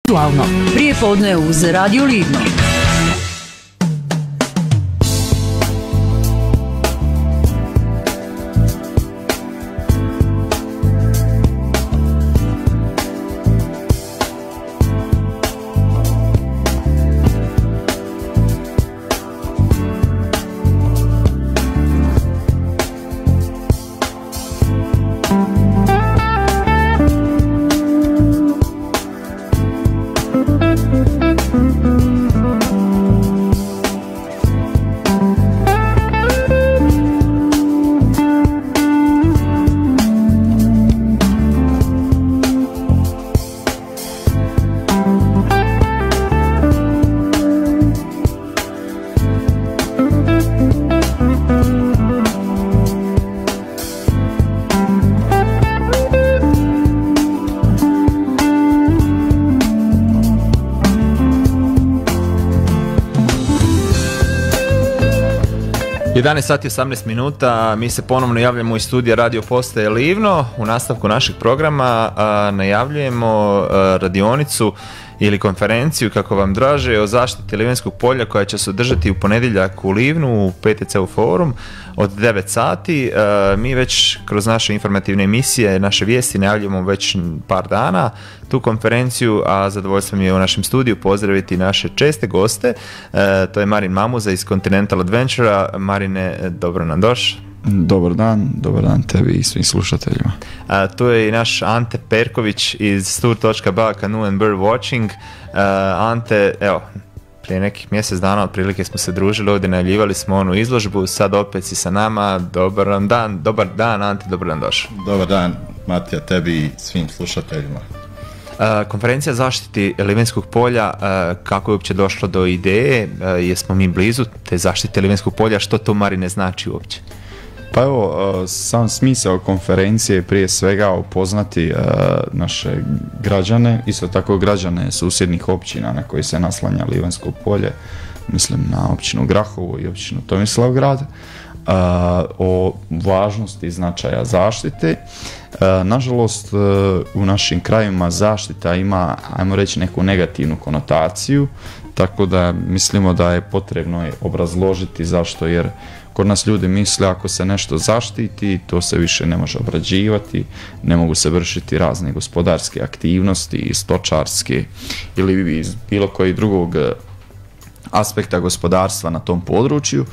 Slavno, prije podne uz Radio Livno. Sati 18 minuta, mi se ponovno javljamo iz studija Radio Postaje Livno. U nastavku našeg programa najavljujemo radionicu ili konferenciju, kako vam draže, o zaštiti Livanjskog polja koja će se održati u ponedjeljak u Livnu u PTC-u forum od 9 sati. Mi već kroz naše informativne emisije, naše vijesti najavljujemo već par dana tu konferenciju, a zadovoljstvo mi je u našem studiju pozdraviti naše česte goste. To je Marin Mamuza iz Continental Adventura. Marine, dobro nam došao. Dobar dan tebi i svim slušateljima. Tu je i naš Ante Perković iz Stur.ba Canoe and Bird Watching. Ante, evo, prije nekih mjesec dana otprilike smo se družili ovdje, najavljivali smo onu izložbu, sad opet si sa nama. Dobar dan Ante, dobro nam došao. Dobar dan Matija, tebi i svim slušateljima. Konferencija zaštiti Livanjskog polja, kako je uopće došlo do ideje, jesmo mi blizu te zaštite Livanjskog polja, što to Marine znači uopće? Pa evo, sam smisao konferencije je prije svega upoznati naše građane, isto tako građane susjednih općina na koji se naslanja Livanjsko polje, mislim na općinu Grahovo i općinu Tomislavgrad, o važnosti i značaja zaštite. Nažalost, u našim krajevima zaštita ima, ajmo reći, neku negativnu konotaciju, tako da mislimo da je potrebno obrazložiti zašto, jer kod nas ljudi misle ako se nešto zaštiti, to se više ne može obrađivati, ne mogu se vršiti razne gospodarske aktivnosti, stočarske ili iz bilo kojeg drugog aspekta gospodarstva na tom području.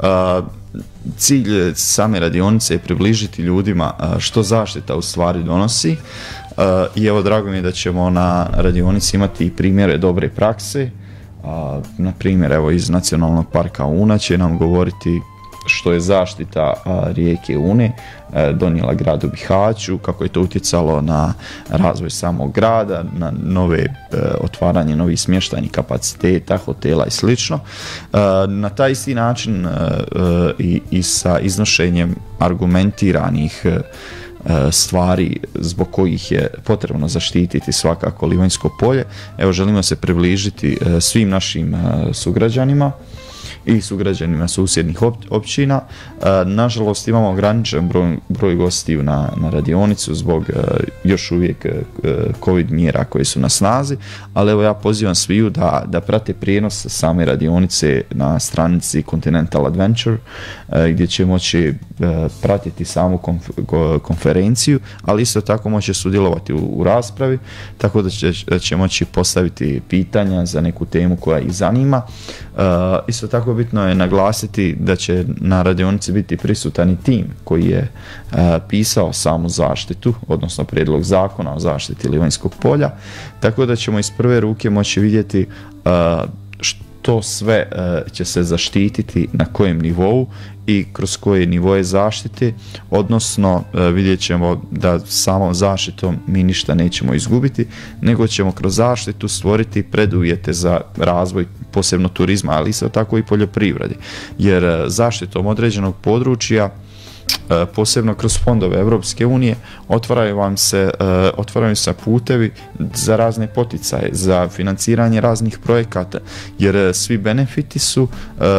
Cilj same radionice je približiti ljudima što zaštita u stvari donosi i evo, drago mi je da ćemo na radionici imati primjere dobre prakse. Na primjer, evo, iz Nacionalnog parka Una će nam govoriti što je zaštita rijeke Une donijela gradu Bihaću, kako je to utjecalo na razvoj samog grada, na otvaranje novih smještajnih kapaciteta, hotela i slično. Na taj isti način i sa iznošenjem argumentiranih stvari zbog kojih je potrebno zaštititi svakako Livanjsko polje. Evo, želimo se približiti svim našim sugrađanima i sugrađanima susjednih općina. Nažalost, imamo ograničen broj gostiju na radionicu zbog još uvijek COVID mjera koje su na snazi, ali evo, ja pozivam sviju da prate prijenos same radionice na stranici Continental Adventure, gdje će moći pratiti samu konferenciju, ali isto tako moće sudjelovati u raspravi, tako da će moći postaviti pitanja za neku temu koja ih zanima. Isto tako bitno je naglasiti da će na radionici biti prisutan i tim koji je pisao samu zaštitu, odnosno prijedlog zakona o zaštiti Livanjskog polja, tako da ćemo iz prve ruke moći vidjeti što sve će se zaštititi, na kojem nivou i kroz koje nivoje zaštite, odnosno vidjet ćemo da samom zaštitom mi ništa nećemo izgubiti, nego ćemo kroz zaštitu stvoriti preduvjete za razvoj posebno turizma, ali isto tako i poljoprivredi, jer zaštitom određenog područja, posebno kroz fondove Europske unije, otvaraju se putevi za razne poticaje, za financiranje raznih projekata, jer svi benefiti su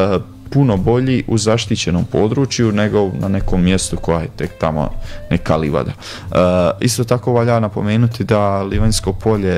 puno bolji u zaštićenom području nego na nekom mjestu koja je tek tamo neka livada. Isto tako valja napomenuti da Livanjsko polje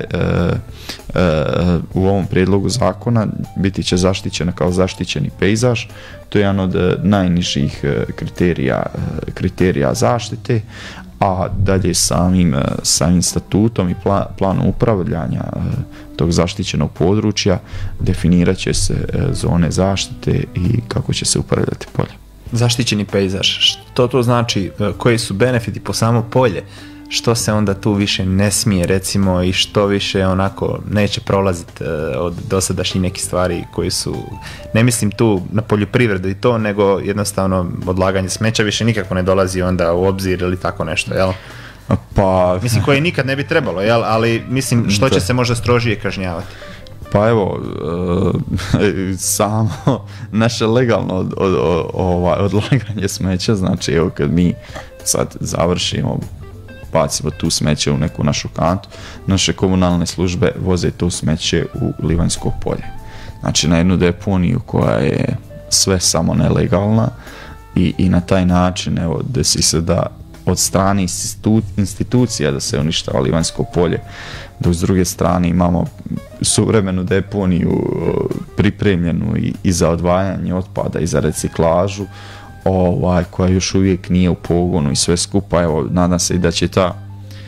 u ovom prijedlogu zakona biti će zaštićeno kao zaštićeni pejzaž. To je jedan od najnižih kriterija zaštite, a dalje samim statutom i planom upravljanja tog zaštićenog područja definirat će se zone zaštite i kako će se upravljati polje. Zaštićeni pejzaž, što to znači, koji su benefiti po samo polje, što se onda tu više ne smije recimo i što više onako neće prolaziti od dosadašnjih nekih stvari koji su, ne mislim tu na poljoprivredu i to, nego jednostavno odlaganje smeća više nikako ne dolazi onda u obzir ili tako nešto, jel? Pa, mislim koje nikad ne bi trebalo, jel? Ali mislim što će se možda strožije kažnjavati? Pa evo, samo naše legalno odlaganje smeća, znači evo kad mi sad završimo, bacimo tu smeće u neku našu kantu, naše komunalne službe voze to smeće u Livanjsko polje. Znači na jednu deponiju koja je sve samo nelegalna i na taj način evo desi se da od strane institucija da se uništava Livanjsko polje, dok s druge strane imamo suvremenu deponiju pripremljenu i za odvajanje otpada i za reciklažu, koja još uvijek nije u pogonu i sve skupa. Evo, nadam se i da će ta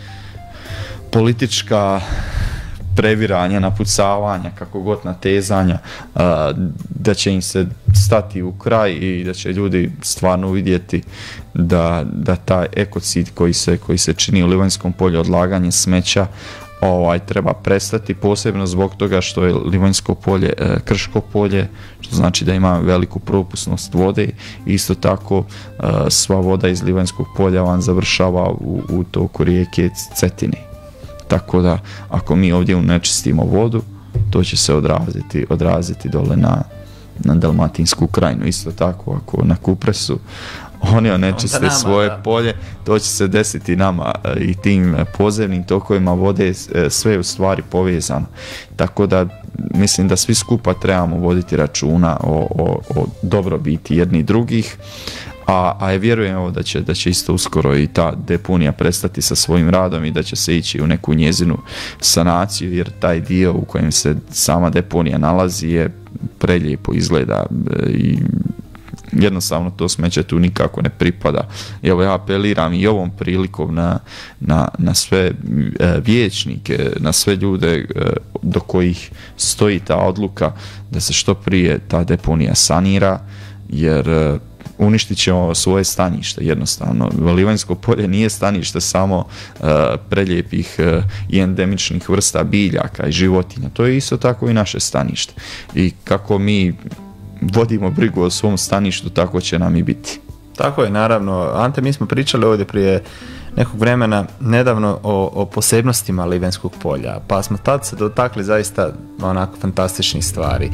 politička previranja, napucavanja, kako god natezanja, da će im se stati u kraj i da će ljudi stvarno vidjeti da taj ekocid koji se čini u Livanjskom polju, odlaganje smeća, treba prestati, posebno zbog toga što je Livanjsko polje krško polje, što znači da ima veliku propusnost vode i isto tako sva voda iz Livanjskog polja vam završava u toku rijeke Cetine. Tako da ako mi ovdje unečistimo vodu, to će se odraziti dole na Dalmatinsku krajinu. Isto tako ako na Kupresu oni onečiste svoje polje, to će se desiti nama i tim podzemnim tokovima vode, sve je u stvari povezano. Tako da mislim da svi skupa trebamo voditi računa o dobrobiti jedni drugih, a vjerujem da će isto uskoro i ta deponija prestati sa svojim radom i da će se ići u neku njezinu sanaciju, jer taj dio u kojem se sama deponija nalazi je prelijepo izgleda i jednostavno to smeće tu nikako ne pripada. Evo ja apeliram i ovom prilikom na sve vijećnike, na sve ljude do kojih stoji ta odluka da se što prije ta deponija sanira, jer uništit ćemo svoje stanište jednostavno. Livanjsko polje nije stanište samo prelijepih i endemičnih vrsta biljaka i životinja, to je isto tako i naše stanište. I kako mi vodimo brigu o svom staništu, tako će nam i biti. Tako je, naravno. Ante, mi smo pričali ovdje prije nekog vremena nedavno o posebnostima Livanjskog polja, pa smo tad se dotakli zaista onako fantastičnih stvari.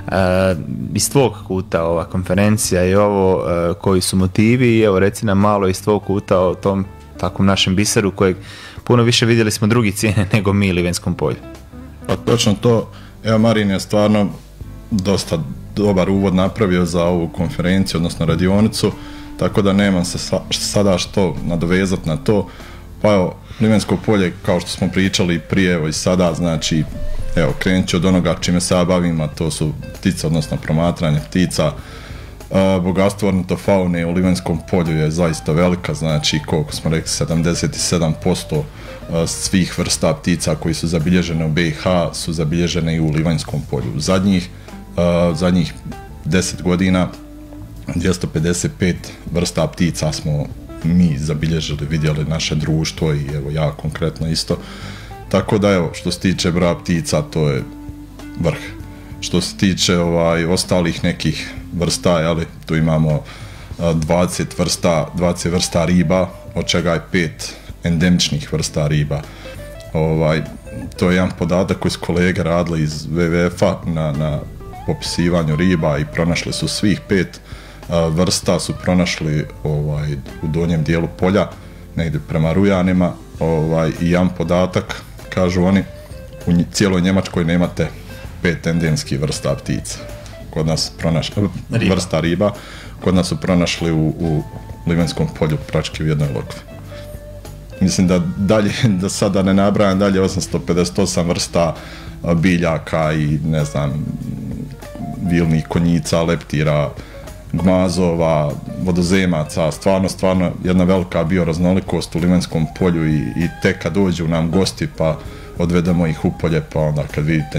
Iz tvog kuta ova konferencija i ovo koji su motivi, i evo reci nam malo iz tvog kuta o tom takvom našem biseru kojeg puno više vidjeli smo drugi cijene nego mi Livanjskom polju. Pa točno to, evo Marin je stvarno dosta dobar uvod napravio za ovu konferenciju, odnosno radionicu, tako da nemam se sada što nadovezati na to. Pa evo, Livanjsko polje, kao što smo pričali prije, evo i sada, znači, evo, krenut ću od onoga čime se ja bavim, a to su ptice, odnosno promatranje ptica. Bogatstvo ornitofaune u Livanjskom polju je zaista velika, znači, koliko smo rekli, 77% svih vrsta ptica koji su zabilježene u BiH su zabilježene i u Livanjskom polju. Zadnjih 10 godina 255 vrsta ptica smo mi zabilježili, vidjeli naše društvo i evo ja konkretno isto. Tako da evo, što se tiče broja ptica, to je vrh. Što se tiče ostalih nekih vrsta, jeli, tu imamo 20 vrsta riba, od čega je 5 endemičnih vrsta riba. To je jedan podatak koji su kolege radili iz WWF-a na popisivanju riba i pronašli su svih 5 vrsta su pronašli u donjem dijelu polja, negdje prema Rujanima, i jedan podatak, kažu oni, u cijeloj Njemačkoj nemate 5 endemskih vrsta ptica, kod nas vrsta riba, kod nas su pronašli u Livenskom polju prački u jednoj lokvi. Mislim da dalje, da sada ne nabrajam dalje, 858 vrsta biljaka i ne znam, vilnih konjica, leptira, gmazova, vodozemaca, stvarno jedna velika bioraznolikost u Livenskom polju i tek kad dođu nam gosti pa odvedemo ih u polje, pa onda kad vidite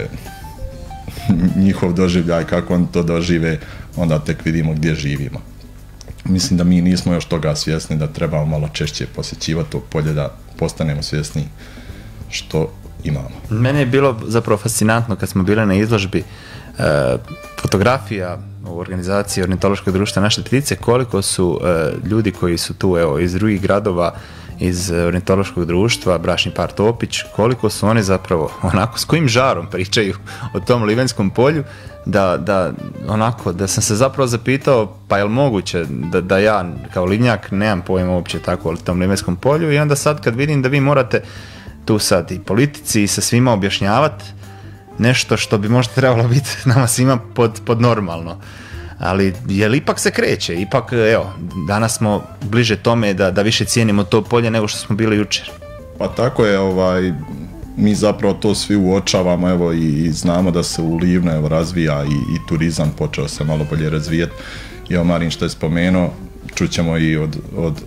njihov doživljaj, kako oni to dožive, onda tek vidimo gdje živimo. Mislim da mi nismo još toga svjesni, da trebamo malo češće posjećivati to polje, da postanemo svjesni što imamo. Mene je bilo zapravo fascinantno kad smo bili na izložbi fotografija u organizaciji Ornitološkog društva Naše ptice, koliko su ljudi koji su tu iz drugih gradova, iz Ornitološkog društva, bračni par Topić, koliko su oni zapravo onako s kojim žarom pričaju o tom Livenskom polju, da sam se zapravo zapitao pa je li moguće da ja kao Livnjak nemam pojma uopće tako o tom Livenskom polju, i onda sad kad vidim da vi morate tu sad i politici i sa svima objašnjavati nešto što bi možda trebalo biti nama svima pod normalno. Ali jel ipak se kreće, ipak danas smo bliže tome da više cijenimo to polje nego što smo bili jučer. Pa tako je, mi zapravo to svi uočavamo, i znamo da se u Livnu razvija i turizam počeo se malo bolje razvijati. I Marin što je spomenuo, čućemo i od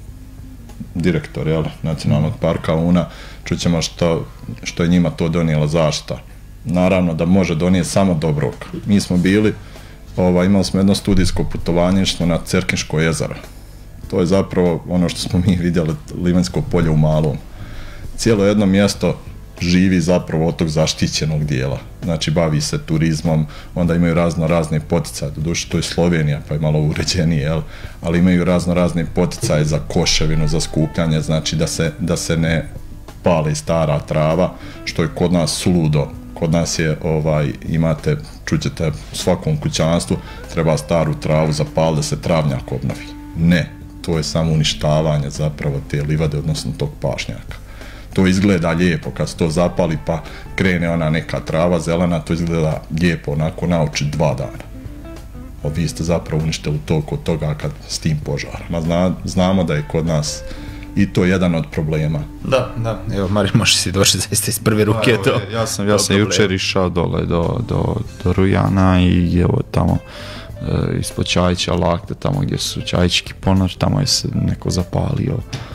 direktora Nacionalnog parka Una, čućemo što je njima to donijela zaštita. Naravno da može donijeti samo dobrog. Mi smo bili, imali smo jedno studijsko putovanje na Cerkinško jezero. To je zapravo ono što smo mi vidjeli, Livensko polje u malom. Cijelo jedno mjesto živi zapravo od tog zaštićenog dijela. Znači bavi se turizmom, onda imaju razne poticaje, doduše to je Slovenija pa je malo uređenije, ali imaju razne poticaje za koševinu, za skupljanje, znači da se ne pali stara trava, što je kod nas suludo. Kod nas je, imate, čućete u svakom kućanstvu, treba staru travu zapaliti da se travnjak obnovi. Ne, to je samo uništavanje zapravo te livade, odnosno tog pašnjaka. To izgleda lijepo kad se to zapali pa krene ona neka trava zelena, to izgleda lijepo onako nauči 2 dana. Vi ste zapravo uništili toliko toga kad s tim požarama. Znamo da je kod nas i to jedan od problema. Da. Evo, Marin, možeš si došli zaista iz prve ruke to. Ja sam jučer išao dole do Rujana i evo tamo ispod Čajića Lakte, tamo gdje su Čajički ponor, tamo je se neko zapalio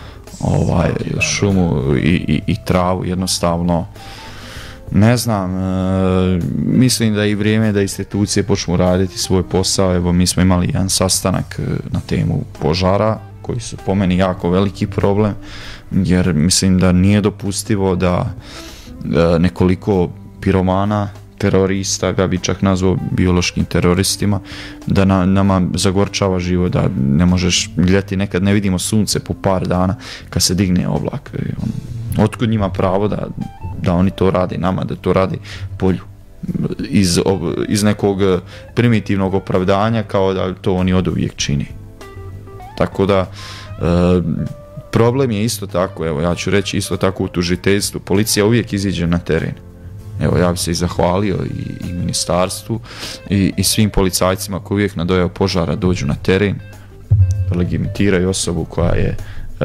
šumu i travu, jednostavno ne znam, mislim da je i vrijeme da institucije počnu raditi svoj posao. Evo, mi smo imali jedan sastanak na temu požara, koji su po meni jako veliki problem, jer mislim da nije dopustivo da nekoliko piromana, terorista, ga bi čak nazvao biološkim teroristima, da nama zagorčava život, da ne možeš ljeti, nekad ne vidimo sunce po par dana kad se digne oblak. Otkud njima pravo da oni to rade nama, da to rade polju? Iz nekog primitivnog opravdanja kao da to oni oduvijek čini. Tako da problem je isto tako, evo ja ću reći isto tako u tužiteljstvu, policija uvijek iziđe na teren. Evo ja bi se i zahvalio i ministarstvu i svim policajcima koji uvijek na dojavu požara dođu na teren, legitimiraju osobu koja je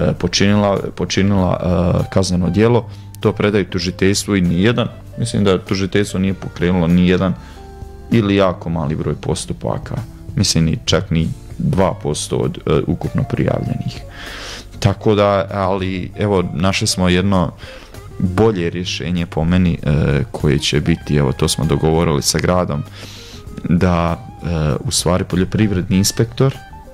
počinila kazneno djelo, to predaju tužiteljstvu i mislim da tužiteljstvo nije pokrenulo nijedan ili jako mali broj postupaka, mislim čak ni 2% od ukupno prijavljenih. Tako da, ali evo, našli smo jedno bolje rješenje po meni koje će biti, evo to smo dogovorili sa gradom, da u stvari poljoprivredni inspektor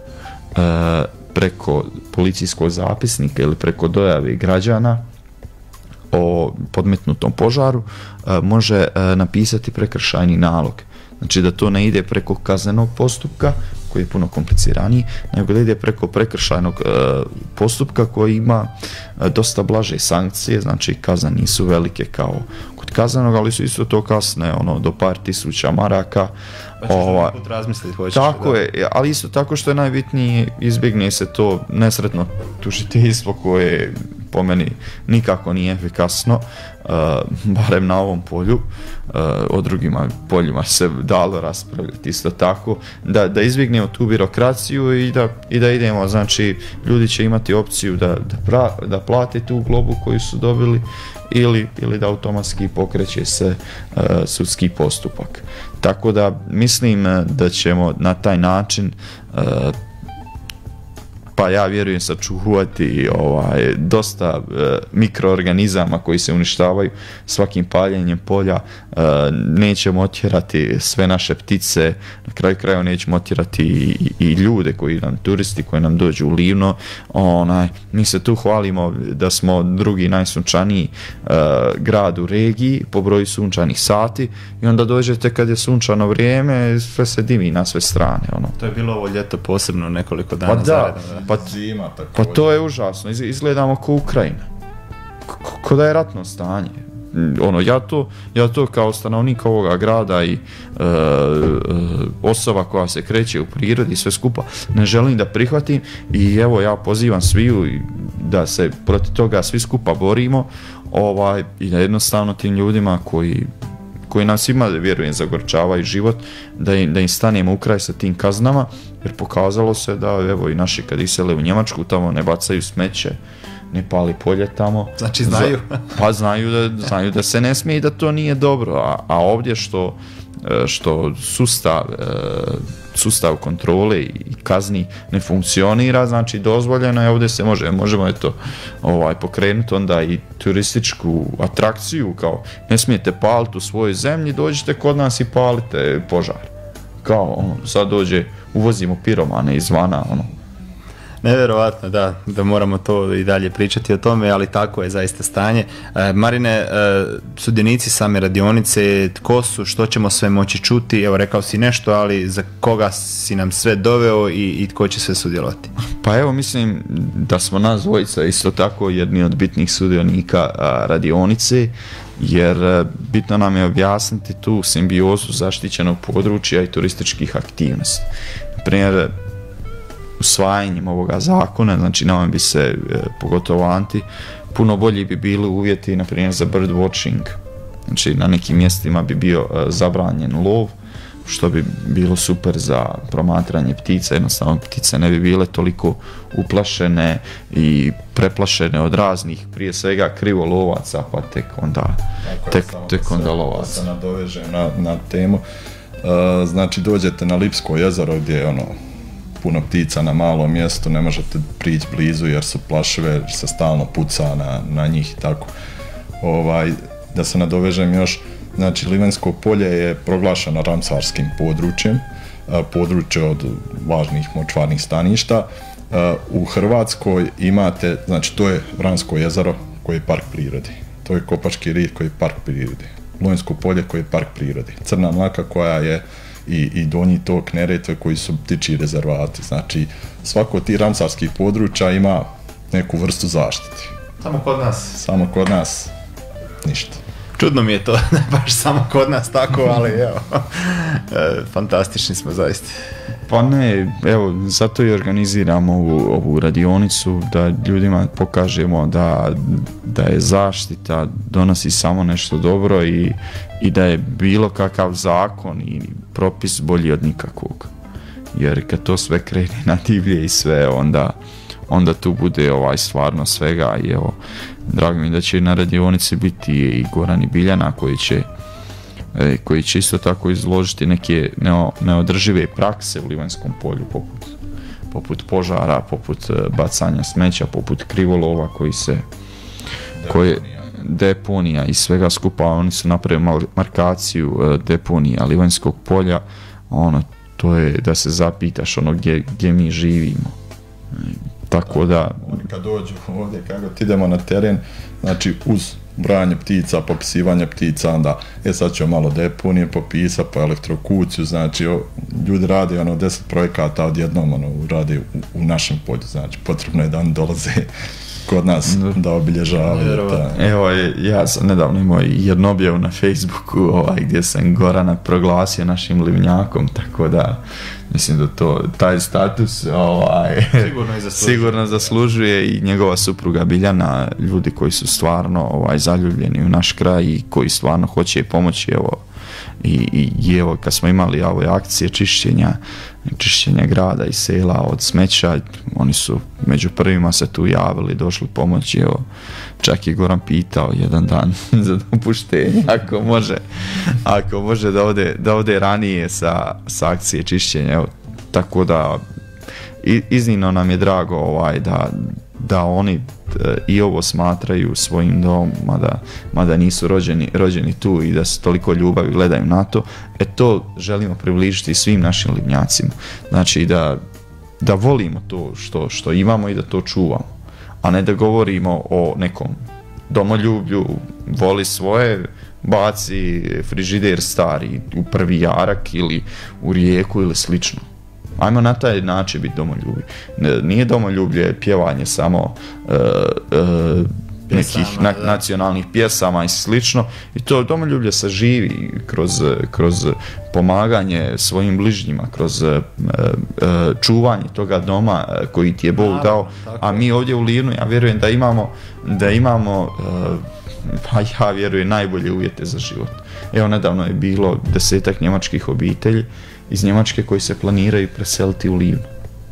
preko policijskog zapisnika ili preko dojave građana o podmetnutom požaru može napisati prekršajni nalog. Znači da to ne ide preko kaznenog postupka koji je puno kompliciraniji, nego da ide preko prekršajnog postupka koji ima dosta blaže sankcije, znači kazne nisu velike kao kod kaznenog, ali su isto to kasne, do par tisuća maraka. Pa ćeš neki put razmisliti, hoćeš. Tako je, ali isto tako što je najbitnije, izbjegne se to nesretno tužiteljstvo koje po meni nikako nije efikasno, barem na ovom polju. O drugima poljima se dalo raspravljati isto tako, da izbjegnemo tu birokraciju i da idemo, znači ljudi će imati opciju da plate tu globu koju su dobili ili da automatski pokreće se sudski postupak. Tako da mislim da ćemo na taj način pa ja vjerujem sačuvati dosta mikroorganizama koji se uništavaju svakim paljenjem polja. Nećemo otjerati sve naše ptice, na kraju krajeva nećemo otjerati i ljude turisti koji nam dođu u Livno. Mi se tu hvalimo da smo drugi najsunčaniji grad u regiji po broju sunčanih sati i onda dođete kad je sunčano vrijeme, sve se dimi na sve strane. To je bilo ovo ljeto posebno nekoliko dana zaredno. Pa to je užasno, izgledamo kao Ukrajina, ko da je ratno stanje. Ja to kao stanovnik ovoga grada i osoba koja se kreće u prirodi i sve skupa ne želim da prihvatim i evo ja pozivam sviju da se protiv toga svi skupa borimo i da jednostavno tim ljudima koji nam svima, vjerujem, zagorčavaju život, da im stanemo u kraj sa tim kaznama, jer pokazalo se da evo i naši kad isele u Njemačku tamo ne bacaju smeće, ne pali polje tamo. Znači znaju? Pa znaju da se ne smije i da to nije dobro, a ovdje što sustav kontrole i kazni ne funkcionira, znači dozvoljeno je, ovdje se možemo pokrenuti onda i turističku atrakciju, kao ne smijete paliti u svojoj zemlji, dođite kod nas i palite požar. Kao sad uvozimo piromane izvana, Nevjerovatno, da moramo to i dalje pričati o tome, ali tako je zaista stanje. Marine, sudionici same radionice, tko su, što ćemo sve moći čuti? Evo, rekao si nešto, ali za koga si nam sve doveo i tko će sve sudjelovati? Pa evo, mislim da smo nas dvojica isto tako jedni od bitnih sudionika radionice, jer bitno nam je objasniti tu simbiozu zaštićenog područja i turističkih aktivnosti. Naprimjer, usvajanjem ovoga zakona, znači nama bi se, pogotovo Anti, puno bolji bi bili uvjeti, na primjer, za bird watching. Znači na nekim mjestima bi bio zabranjen lov, što bi bilo super za promatranje ptica, jednostavno ptice ne bi bile toliko uplašene i preplašene od raznih, prije svega krivolovaca, pa tek onda lovaca. Da se nadovežem na temu, znači dođete na Lipsko jezero gdje je puno ptica na malom mjestu, ne možete prići blizu jer su plašive, jer se stalno puca na njih i tako. Da se nadovežem još, znači Livanjsko polje je proglašeno ramsarskim područjem, područje od važnih močvarnih staništa. U Hrvatskoj imate, znači to je Vransko jezero koji je park prirode, to je Kopački rit koji je park prirode, Lonjsko polje koji je park prirode, Crna Mlaka koja je i donji tok Neretve koji su ptičji rezervati. Znači svako od tih ramsarskih područja ima neku vrstu zaštite. Samo kod nas ništa. Čudno mi je to, baš samo kod nas tako, ali evo, fantastični smo zaista. Pa ne, evo, zato i organiziramo ovu radionicu, da ljudima pokažemo da je zaštita, donosi samo nešto dobro i da je bilo kakav zakon i propis bolji od nikakvog. Jer kad to sve krene na divlje i sve, onda tu bude stvarno svega i evo, drago mi da će na radionici biti i Goran i Biljana koji će isto tako izložiti neke neodržive prakse u Livanjskom polju, poput požara, poput bacanja smeća, poput krivolova deponija i svega skupa. Oni su napravili markaciju deponija Livanjskog polja, to je da se zapitaš gdje mi živimo. Tako da... Kad dođu ovdje, kako idemo na teren, znači uz branje ptica, popisivanje ptica, onda sad ćemo malo deponije popisati, po elektrokuciju, znači ljudi rade 10 projekata odjednom rade u našem polju, znači potrebno je da oni dolaze kod nas da obilježavaju. Evo, ja sam nedavno imao jednu objavu na Facebooku gdje sam Gorana proglasio našim livnjakom, tako da mislim da taj status sigurno zaslužuje i njegova supruga Biljana, ljudi koji su stvarno zaljubljeni u naš kraj i koji stvarno hoće pomoći. I evo, kad smo imali ove akcije čišćenja grada i sela od smeća, oni su među prvima se tu javili, došli pomoći. Evo, čak i Goran pitao jedan dan za dopuštenje ako može da ode ranije sa akcije čišćenja. Evo, tako da iznimno nam je drago da oni i ovo smatraju svojim domom, mada nisu rođeni tu i da se toliko ljubavi gledaju na to. To želimo približiti svim našim livnjacima. Znači da volimo to što imamo i da to čuvamo, a ne da govorimo o nekom domoljublju, voli svoje, baci frižider stari u prvi jarak ili u rijeku ili slično. Ajmo na taj način biti domoljubi. Nije domoljublje pjevanje samo nekih nacionalnih pjesama i slično. I to domoljublje se živi kroz pomaganje svojim bližnjima, kroz čuvanje toga doma koji ti je Bog dao. A mi ovdje u Livnu, ja vjerujem da imamo ja vjerujem najbolje uvjete za život. Evo, nedavno je bilo 10-ak njemačkih obitelji iz Njemačke koji se planiraju preseliti u Livnu.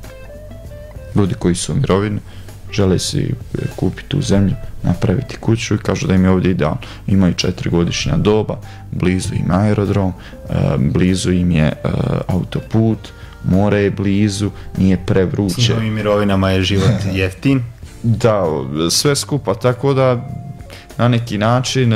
Ljudi koji su u mirovini žele si kupiti tu zemlju, napraviti kuću i kažu da im je ovdje idealno. Imaju 4-godišnja doba, blizu im aerodrom, blizu im je autoput, more je blizu, nije prevruće. S novim mirovinama je život jeftin. Da, sve skupa, tako da na neki način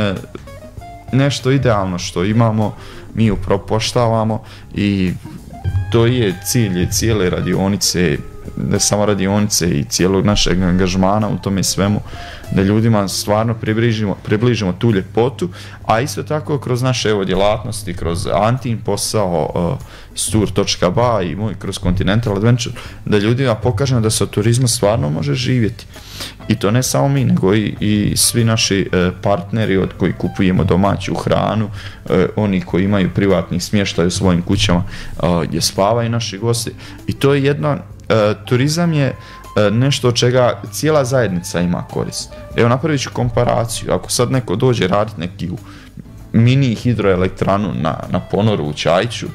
nešto idealno što imamo mi upropoštavamo i to je cilj cijele radionice, ne samo radionice i cijelog našeg angažmana u tome svemu, da ljudima stvarno približimo tu ljepotu, a isto tako kroz naše djelatnosti, kroz Antin posao, Stur.ba i moj kroz Continental Adventure, da ljudima pokažemo da se od turizma stvarno može živjeti. I to ne samo mi, nego i svi naši partneri od koji kupujemo domaću hranu, oni koji imaju privatni smještaj u svojim kućama gdje spavaju naši gosti. I to je jedno, turizam je nešto od čega cijela zajednica ima korist. Evo, napravit ću komparaciju. Ako sad neko dođe raditi neki mini hidroelektranu na ponoru u Čajću,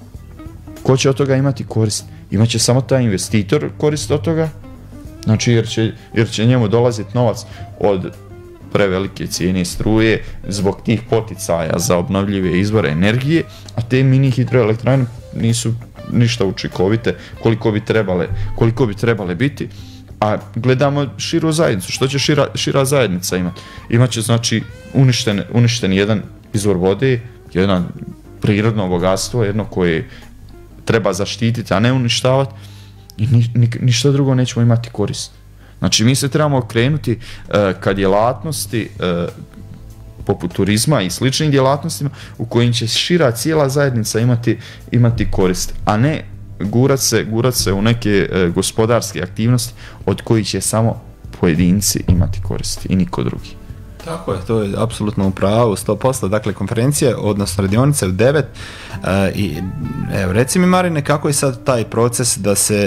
ko će od toga imati korist? Imaće samo taj investitor korist od toga, znači jer će njemu dolaziti novac od prevelike cijene struje zbog tih poticaja za obnovljive izvore energije, a te mini hidroelektrane nisu ništa učinkovite koliko bi trebale biti. A gledamo širu zajednicu. Što će šira zajednica imati? Imaće znači uništen jedan izvor vode, jedan prirodno bogatstvo, jedno koje treba zaštititi, a ne uništavati, i ništa drugo nećemo imati korist. Znači mi se trebamo okrenuti ka djelatnosti poput turizma i sličnim djelatnostima u kojim će šira cijela zajednica imati korist, a ne gurat se u neke gospodarske aktivnosti od kojih će samo pojedinci imati koristi i niko drugi. Tako je, to je apsolutno u pravu, 100%. Dakle, konferencije, odnosno radionice u 9. I evo, reci mi, Marine, kako je sad taj proces da se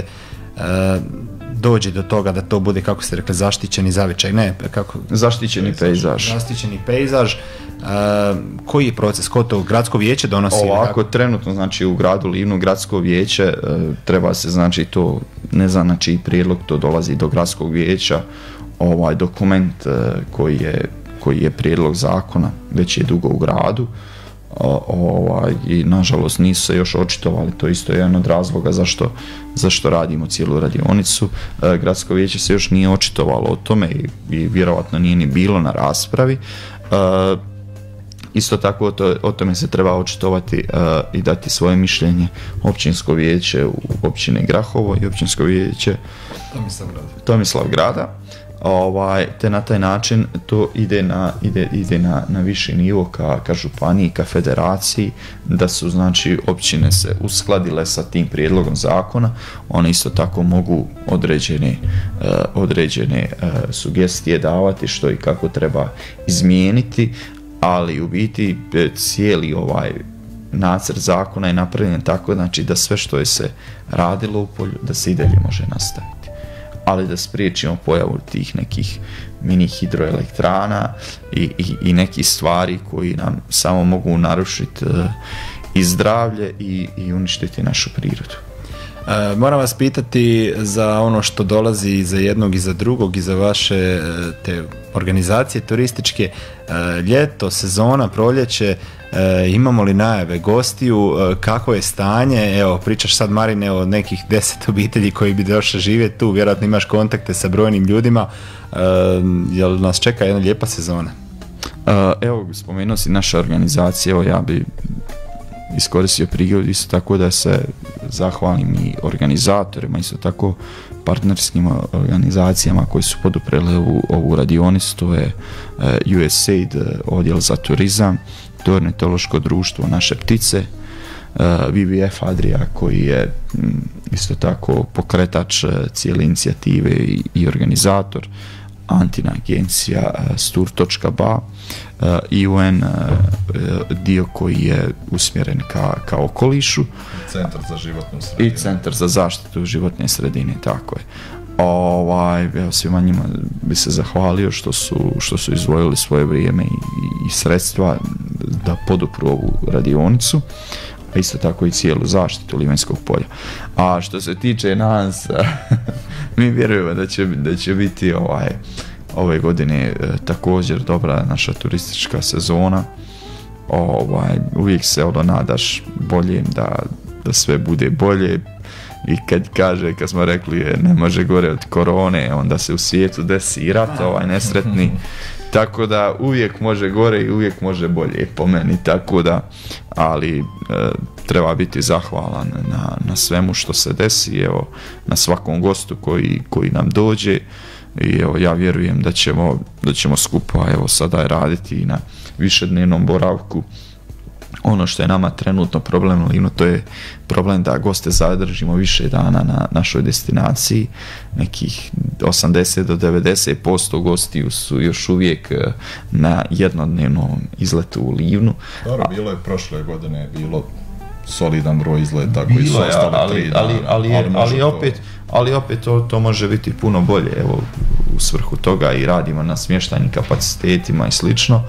dođe do toga da to bude, kako ste rekli, zaštićeni zavičaj? Zaštićeni pejzaž. Zaštićeni pejzaž. Koji je proces? Ko to gradsko vijeće donosi? Ovako, trenutno, znači u gradu Livnu gradsko vijeće treba se, znači to, ne znam na čiji prijedlog to dolazi do gradskog vijeća, dokument koji je prijedlog zakona, već je dugo u gradu, i nažalost nisu se još očitovali. To isto je jedan od razloga zašto radimo cijelu radionicu. Gradsko vijeće se još nije očitovalo o tome i vjerojatno nije ni bilo na raspravi. Isto tako o tome se treba očitovati i dati svoje mišljenje općinsko vijeće u općini Grahovo i općinsko vijeće Tomislavgrada. te na taj način to ide na viši nivo ka županiji, ka federaciji, da su znači općine se uskladile sa tim prijedlogom zakona. One isto tako mogu određene sugestije davati što i kako treba izmijeniti, ali u biti cijeli ovaj nacrt zakona je napravljen tako, znači da sve što je se radilo u polju, da se i dalje može nastaviti. Ali da spriječimo pojavu tih nekih mini hidroelektrana i nekih stvari koji nam samo mogu narušiti i zdravlje i uništiti našu prirodu. Moram vas pitati za ono što dolazi i za jednog i za drugog i za vaše te organizacije turističke, ljeto, sezona, proljeće, imamo li najave gostiju, kako je stanje? Evo, pričaš sad, Marine, o nekih 10 obitelji koji bi došli živjeti tu, vjerojatno imaš kontakte sa brojnim ljudima, jel nas čeka jedna lijepa sezona? Evo, spomenuo si naša organizacija, evo ja bi iskoristio prigodu isto tako da se zahvalim i organizatorima, isto tako partnerskim organizacijama koji su poduprele ovu radionicu, to je USAID, odjel za turizam, to je Ornitološko društvo Naše ptice, WWF Adria koji je isto tako pokretač cijele inicijative i organizator, Antina agencija Stur.ba i UN dio koji je usmjeren ka okolišu. Centar za životnu sredinu. I Centar za zaštitu životne sredine, tako je. Evo, svima njima bi se zahvalio što su izdvojili svoje vrijeme i sredstva da podupru ovu radionicu, a isto tako i cijelu zaštitu Livanjskog polja. A što se tiče nas, mi vjerujemo da će biti ove godine također dobra naša turistička sezona. Uvijek se nadaš bolje da sve bude bolje, i kad smo rekli ne može gore od korone, onda se u svijetu desi rat nesretni, tako da uvijek može gore i uvijek može bolje po meni, tako da, ali treba biti zahvalan na svemu što se desi, evo, na svakom gostu koji nam dođe, i evo, ja vjerujem da ćemo skupa evo sada raditi na višednevnom boravku. Ono što je nama trenutno problem, to je problem da goste zadržimo više dana na našoj destinaciji. Nekih 80 do 90% gostiju su još uvijek na jednodnevnom izletu u Livnu. Dobro, bilo je prošle godine, bilo solidan broj izleta koji su ostali 3 dana. Ali opet to može biti puno bolje, evo, u svrhu toga i radimo na smještajnim kapacitetima i slično.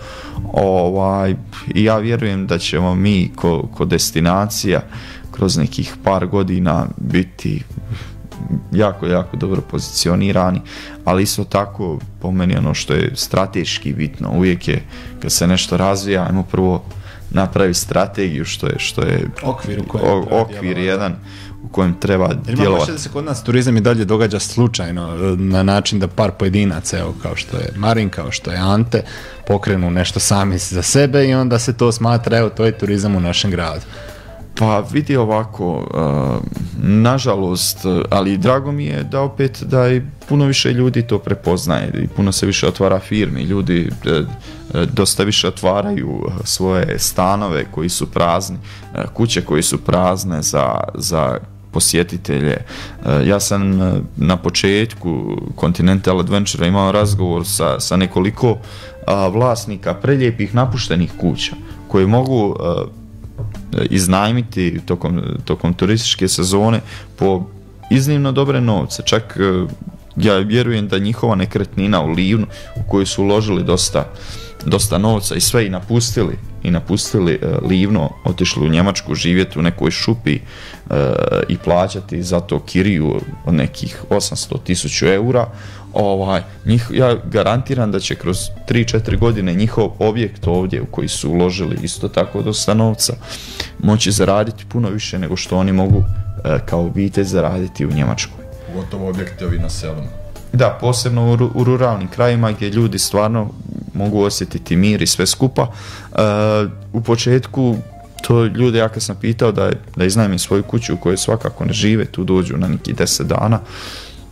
I ja vjerujem da ćemo mi ko destinacija kroz nekih par godina biti jako, jako dobro pozicionirani, ali isto tako po meni ono što je strateški bitno, uvijek je kad se nešto razvija, ajmo prvo napravi strategiju što je okvir jedan u kojem treba djelovati. Može da se kod nas turizam i dalje događa slučajno, na način da par pojedinaca, evo, kao što je Marin, kao što je Ante, pokrenu nešto sami za sebe i onda se to smatra, evo, to je turizam u našem gradu. Pa vidi ovako, nažalost, ali drago mi je da opet da i puno više ljudi to prepoznaje i puno se više otvara firmi, ljudi dosta više otvaraju svoje stanove koji su prazni, kuće koji su prazne za posjetitelje. Ja sam na početku Continental Adventure imao razgovor sa nekoliko vlasnika prelijepih napuštenih kuća koje mogu iznajmiti tokom turističke sezone po iznimno dobre novce. Čak ja vjerujem da njihova nekretnina u Livnu u koju su uložili dosta novca i sve i napustili Livno, otišli u Njemačku živjeti u nekoj šupi i plaćati za to kiriju od nekih 800.000 eura. Ja garantiram da će kroz 3-4 godine njihov objekt ovdje u koji su uložili isto tako dosta novca moći zaraditi puno više nego što oni mogu kao obitelj zaraditi u Njemačkoj. Pogotovo objektovi na selima. Da, posebno u ruralnim krajima gdje ljudi stvarno mogu osjetiti mir i sve skupa. U početku to ljude, ja kad sam pitao da iznajmim svoju kuću u kojoj svakako ne žive, tu dođu na neki 10 dana,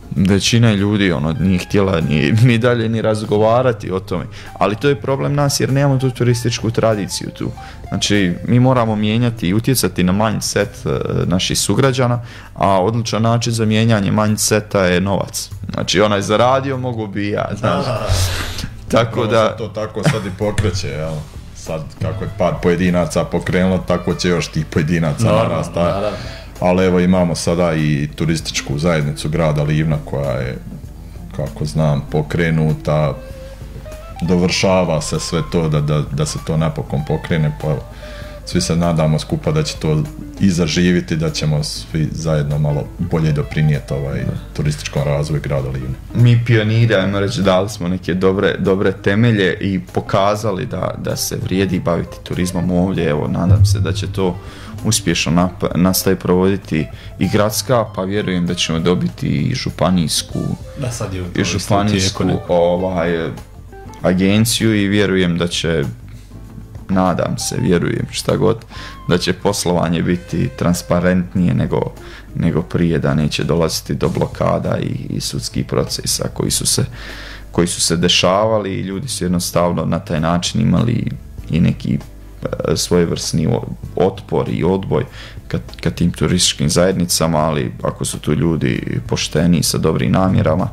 većina ljudi nije htjela ni dalje ni razgovarati o tome, ali to je problem nas jer nemamo tu turističku tradiciju tu. Znači mi moramo mijenjati i utjecati na mindset naših sugrađana, a odličan način za mijenjanje mindseta je novac. Znači onaj zaradio mogu bi ja, znaš. Tako da to tako sad i pokreće, jel? Sad kako je par pojedinaca pokrenulo, tako će još tih pojedinaca narasta. Ali evo imamo sada i turističku zajednicu grada Livna koja je, kako znam, pokrenuta, dovršava se sve to da se to napokon pokrene, pa evo, svi se nadamo skupa da će to i zaživiti, da ćemo svi zajedno malo bolje doprinijeti turističkom razvoju grada Livna. Mi pioniri, ajmo reći, dali smo neke dobre temelje i pokazali da se vrijedi baviti turizmom ovdje. Evo, nadam se da će to uspješno nastavi provoditi i gradska, pa vjerujem da ćemo dobiti i županijsku agenciju i vjerujem da će, vjerujem šta god, da će poslovanje biti transparentnije nego prije, da neće dolaziti do blokada i sudskih procesa koji su se dešavali i ljudi su jednostavno na taj način imali i neki svojevrsni otpor i odboj ka tim turističkim zajednicama, ali ako su tu ljudi pošteni sa dobrim namjerama,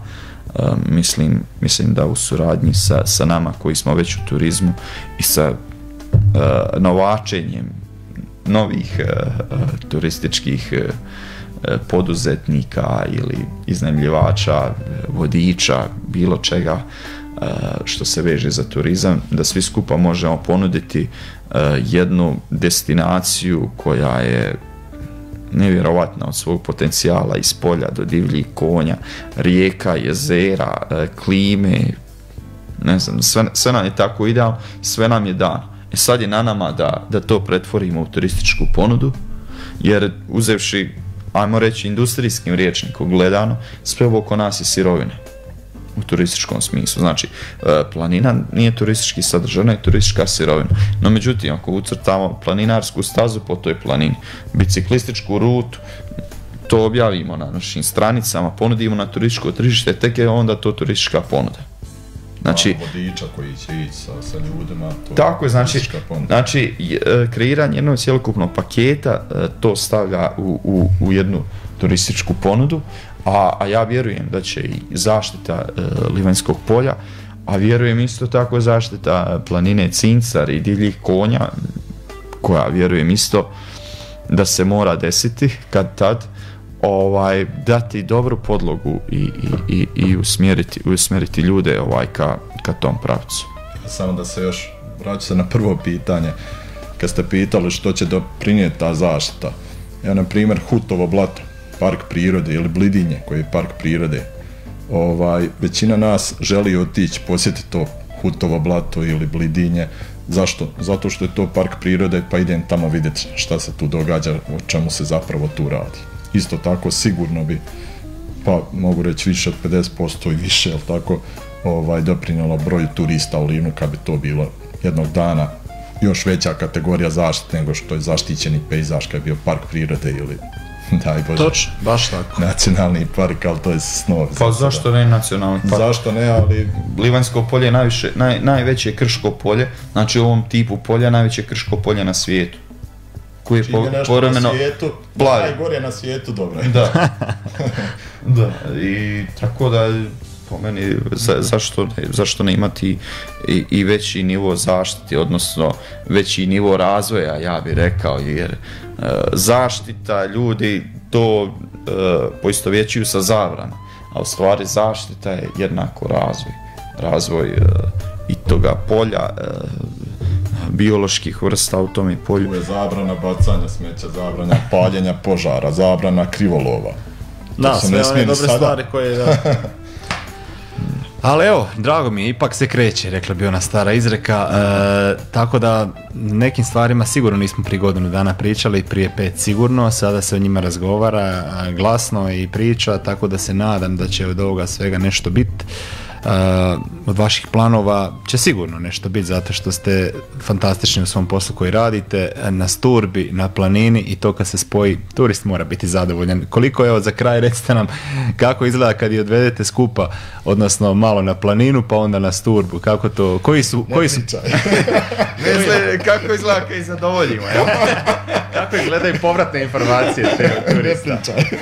mislim da u suradnji sa nama koji smo već u turizmu i sa novačenjem novih turističkih poduzetnika ili iznajmljivača, vodiča, bilo čega što se veže za turizam, da svi skupa možemo ponuditi jednu destinaciju koja je nevjerovatna od svog potencijala, iz polja do divljih konja, rijeka, jezera, klime, ne znam, sve nam je tako idealno, sve nam je dano. Sad je na nama da to pretvorimo u turističku ponudu, jer uzevši, ajmo reći, industrijskim rječnikom gledano, sve ovo oko nas je sirovine u turističkom smislu. Znači, planina nije turistički sadržaj, ona je turistička sirovina. No međutim, ako ucrtamo planinarsku stazu po toj planini, biciklističku rutu, to objavimo na našim stranicama, ponudimo na turističko tržište, tek je onda to turistička ponuda. Znači, vodiča koji će ići sa ljudima, to tako je, znači kreiranje jednog cjelokupnog paketa to stavlja u jednu turističku ponudu, a ja vjerujem da će i zaštita Livanjskog polja, a vjerujem isto tako zaštita planine Cincar i divljih konja, koja vjerujem isto da se mora desiti kad tad, dati dobru podlogu i usmjeriti ljude ka tom pravcu. Samo da se još vraćam se na prvo pitanje, kad ste pitali što će doprinijeti ta zaštita. Evo, na primjer, Hutovo blato, park prirode, ili Blidinje koji je park prirode. Većina nas želi otići posjetiti to Hutovo blato ili Blidinje. Zašto? Zato što je to park prirode, pa idem tamo vidjeti šta se tu događa, o čemu se zapravo tu radi. Isto tako sigurno bi, pa mogu reći više od 50% i više, jel tako, doprinijelo broju turista u Livnu kad bi to bilo jednog dana još veća kategorija zaštite nego što je zaštićeni pejzaž kad je bio park prirode ili, daj Bože, točno, baš tako, nacionalni park, ali to je snov. Pa zašto ne nacionalni park? Zašto ne, ali Livanjsko polje je najveće krško polje, znači u ovom tipu polja najveće krško polje na svijetu. Koji je povremeno plavi. Najgore na svijetu, dobro. Da. Da, i tako da po meni zašto ne imati i veći nivo zaštite, odnosno veći nivo razvoja, ja bih rekao, jer zaštita ljudi to poistovjećuju sa zabranom, a u stvari zaštita je jednako razvoj i toga polja, bioloških vrsta u tome polju. Tu je zabrana bacanja smeća, zabrana paljenja požara, zabrana krivolova. Da, sve one dobre stvari koje... Da. Ali evo, drago mi je, ipak se kreće, rekla bi ona stara izreka, tako da nekim stvarima sigurno nismo prije godinu dana pričali, prije 5 sigurno, sada se o njima razgovara glasno i priča, tako da se nadam da će od ovoga svega nešto biti. od vaših planova će sigurno nešto biti, zato što ste fantastični u svom poslu koji radite, na Sturbi, na planini, i to kad se spoji, turist mora biti zadovoljan. Koliko, evo za kraj recite nam kako izgleda kad je odvedete skupa, odnosno malo na planinu pa onda na Sturbu, kako to, koji su kako izgleda kad ih zadovoljimo, evo? Kako izgledaju povratne informacije te turista?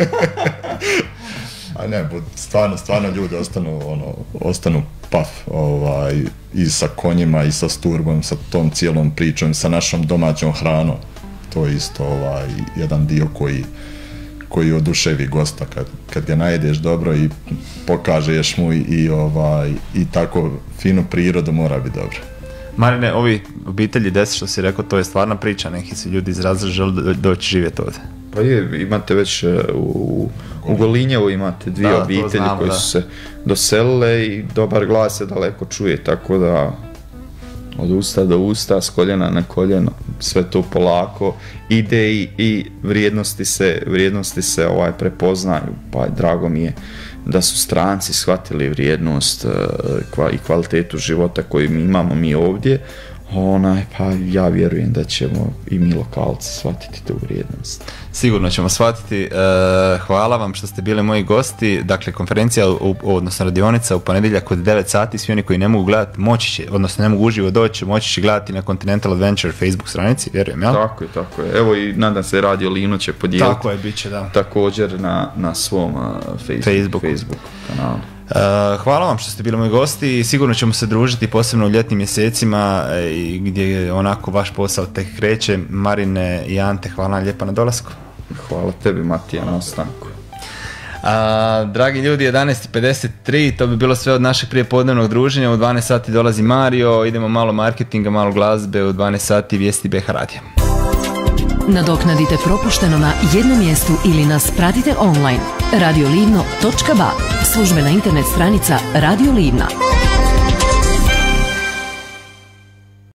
A ne, stvarno ljudi ostanu paf, i sa konjima i sa Sturbom, sa tom cijelom pričom, sa našom domaćom hranom. To je isto jedan dio koji oduševi gosta kad ga najedeš dobro i pokažeš mu i tako finu prirodu, mora biti dobro. Marine, ovi obitelji 10 što si rekao, to je stvarna priča, neki su ljudi izrazili žele doći živjeti ovdje. Pa je, imate već u Golinjevu imate dvije obitelji koje su se doselile i dobar glas se daleko čuje, tako da od usta do usta, s koljena na koljeno, sve to polako ide i vrijednosti se prepoznaju, pa drago mi je da su stranci shvatili vrijednost i kvalitetu života koju mi imamo mi ovdje, pa ja vjerujem da ćemo i mi lokalci shvatiti tu vrijednost. Sigurno ćemo shvatiti. Hvala vam što ste bili moji gosti. Dakle, konferencija, odnosno radionica u ponedjeljak od 9 sati. Svi oni koji ne mogu gledati, moći će, odnosno ne mogu uživo doći, moći će gledati na Continental Adventure Facebook stranici, vjerujem, jel? Tako je. Evo i nadam se Radio Livno će podijeliti. Tako je, bit će, da. Također na svom Facebook kanalu. Hvala vam što ste bili moji gosti i sigurno ćemo se družiti posebno u ljetnim mjesecima gdje onako vaš posao tek kreće. Marine i Ante, hvala vam lijepa na dolasku. Hvala tebi, Matija, na ostanku. Dragi ljudi, 11:53, to bi bilo sve od našeg prijepodnevnog druženja. U 12 sati dolazi Mario, idemo malo marketinga, malo glazbe, u 12 sati vijesti BH radija. Nadoknadite propušteno na jednom mjestu ili nas pratite online. radiolivno.ba, službena internet stranica Radio Livna.